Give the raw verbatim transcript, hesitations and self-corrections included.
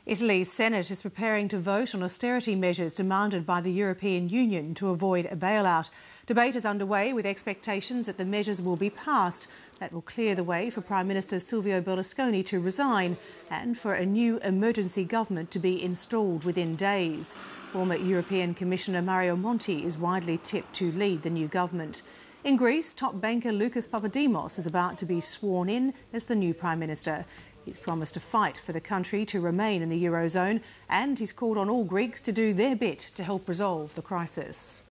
Italy's Senate is preparing to vote on austerity measures demanded by the European Union to avoid a bailout. Debate is underway with expectations that the measures will be passed. That will clear the way for Prime Minister Silvio Berlusconi to resign and for a new emergency government to be installed within days. Former European Commissioner Mario Monti is widely tipped to lead the new government. In Greece, top banker Lucas Papademos is about to be sworn in as the new Prime Minister. He's promised to fight for the country to remain in the Eurozone, and he's called on all Greeks to do their bit to help resolve the crisis.